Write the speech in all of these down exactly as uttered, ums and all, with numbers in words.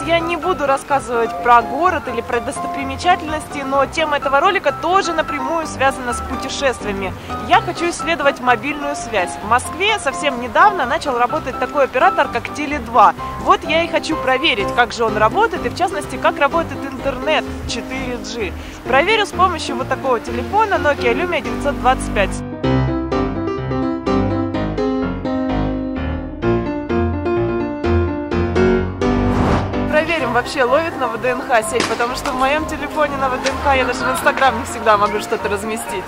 я не буду рассказывать про город или про достопримечательности, но тема этого ролика тоже напрямую связана с путешествиями. Я хочу исследовать мобильную связь. В Москве совсем недавно начал работать такой оператор, как Теле два. Вот я и хочу проверить, как же он работает, и в частности, как работает интернет четыре джи. Проверю с помощью вот такого телефона Nokia Lumia девятьсот двадцать пять. Проверим, вообще ловит на ВДНХ сеть, потому что в моем телефоне на ВДНХ я даже в Инстаграм не всегда могу что-то разместить.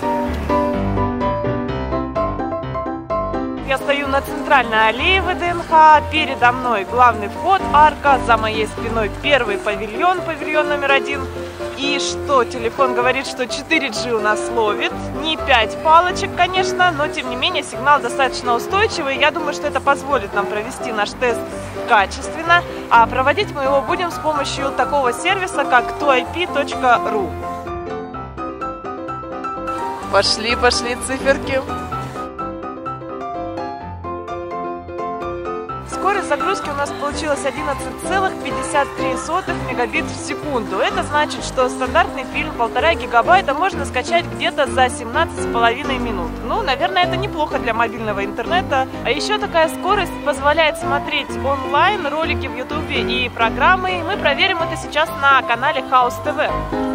Я стою на центральной аллее ВДНХ, передо мной главный вход, арка, за моей спиной первый павильон, павильон номер один. И что, телефон говорит, что четыре джи у нас ловит, не пять палочек, конечно, но тем не менее сигнал достаточно устойчивый. Я думаю, что это позволит нам провести наш тест качественно, а проводить мы его будем с помощью такого сервиса, как ту ай пи точка ру. Пошли, пошли циферки. Скорость загрузки у нас получилась одиннадцать целых пятьдесят три сотых мегабит в секунду. Это значит, что стандартный фильм полтора гигабайта можно скачать где-то за семнадцать с половиной минут. Ну, наверное, это неплохо для мобильного интернета. А еще такая скорость позволяет смотреть онлайн ролики в ютубе и программы. Мы проверим это сейчас на канале Хаус тэ вэ.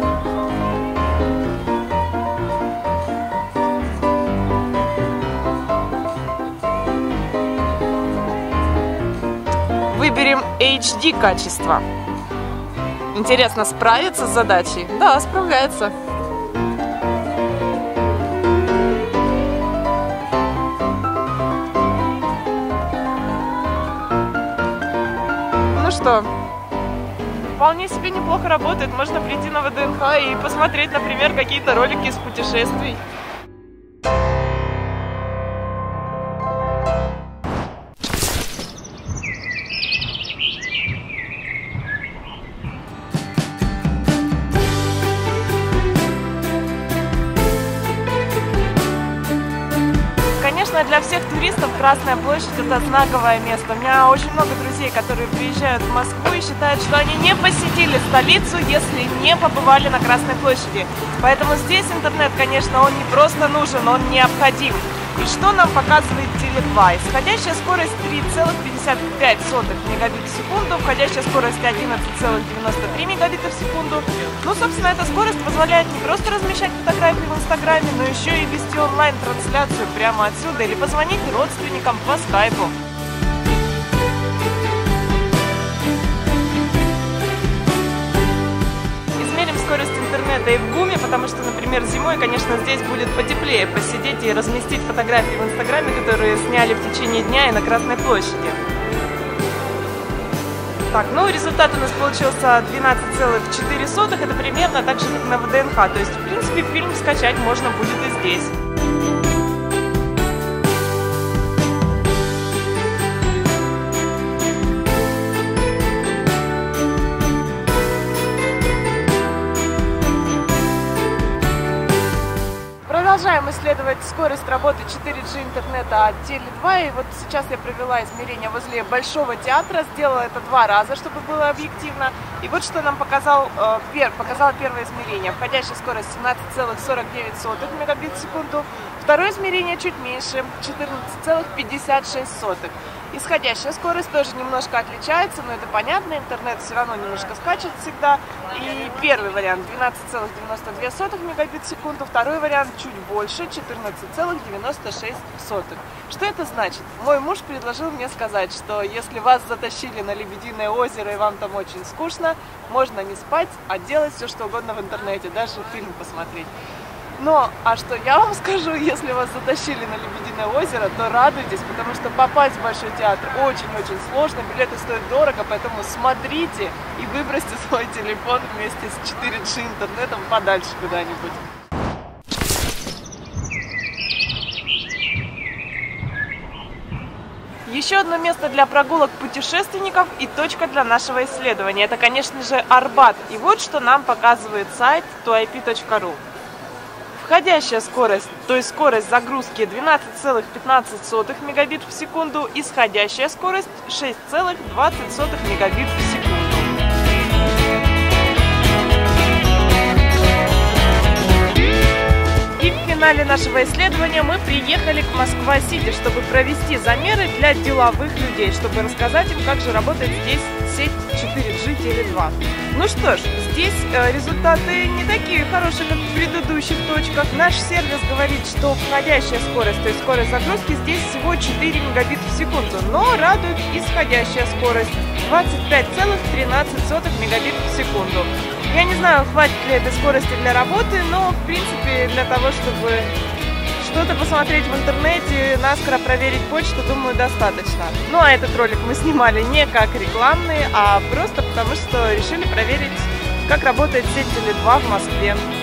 Выберем эйч ди качество. Интересно, справится с задачей? Да, справляется. Ну что, вполне себе неплохо работает. Можно прийти на ВДНХ и посмотреть, например, какие-то ролики из путешествий. Конечно, для всех туристов Красная площадь – это знаковое место. У меня очень много друзей, которые приезжают в Москву и считают, что они не посетили столицу, если не побывали на Красной площади. Поэтому здесь интернет, конечно, он не просто нужен, он необходим. И что нам показывает Теле два? Исходящая скорость три целых пятьдесят пять сотых мегабит в секунду, входящая скорость одиннадцать целых девяносто три мегабита в секунду. Ну, собственно, эта скорость позволяет не просто размещать фотографии в Инстаграме, но еще и вести онлайн-трансляцию прямо отсюда или позвонить родственникам по скайпу. Скорость интернета и в ГУМе, потому что, например, зимой, конечно, здесь будет потеплее посидеть и разместить фотографии в Инстаграме, которые сняли в течение дня и на Красной площади. Так, ну результат у нас получился двенадцать целых четыре сотых, это примерно так же, как на ВДНХ, то есть, в принципе, фильм скачать можно будет и здесь. Продолжаем исследовать скорость работы четыре джи интернета от Теле два. И вот сейчас я провела измерения возле Большого театра. Сделала это два раза, чтобы было объективно. И вот что нам показал, э, пер, показало первое измерение. Входящая скорость семнадцать целых сорок девять сотых мегабит в секунду. Второе измерение чуть меньше, четырнадцать целых пятьдесят шесть сотых. Исходящая скорость тоже немножко отличается, но это понятно, интернет все равно немножко скачет всегда. И первый вариант двенадцать целых девяносто две сотых мегабит в секунду, второй вариант чуть больше, четырнадцать целых девяносто шесть сотых. Что это значит? Мой муж предложил мне сказать, что если вас затащили на Лебединое озеро и вам там очень скучно, можно не спать, а делать все, что угодно в интернете, даже фильм посмотреть. Но, а что я вам скажу, если вас затащили на Лебединое озеро, то радуйтесь, потому что попасть в Большой театр очень-очень сложно, билеты стоят дорого, поэтому смотрите и выбросьте свой телефон вместе с четыре джи интернетом подальше куда-нибудь. Еще одно место для прогулок путешественников и точка для нашего исследования. Это, конечно же, Арбат. И вот что нам показывает сайт ту ай пи точка ру. Входящая скорость, то есть скорость загрузки двенадцать целых пятнадцать сотых мегабит в секунду, исходящая скорость шесть целых двадцать сотых мегабит в секунду. финале нашего исследования мы приехали к Москва-Сити, чтобы провести замеры для деловых людей, чтобы рассказать им, как же работает здесь сеть четыре джи теле два. Ну что ж, здесь результаты не такие хорошие, как в предыдущих точках. Наш сервис говорит, что входящая скорость, то есть скорость загрузки, здесь всего четыре мегабита в секунду, но радует исходящая скорость двадцать пять целых тринадцать сотых мегабита в секунду. Я не знаю, хватит ли этой скорости для работы, но в принципе для того, чтобы что-то посмотреть в интернете, наскоро проверить почту, думаю, достаточно. Ну а этот ролик мы снимали не как рекламный, а просто потому, что решили проверить, как работает сеть теле два в Москве.